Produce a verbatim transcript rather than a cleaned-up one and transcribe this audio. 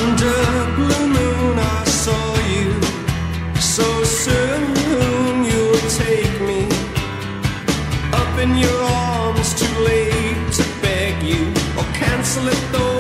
Under blue moon I saw you. So soon you'll take me up in your arms. Too late to beg you or cancel it though.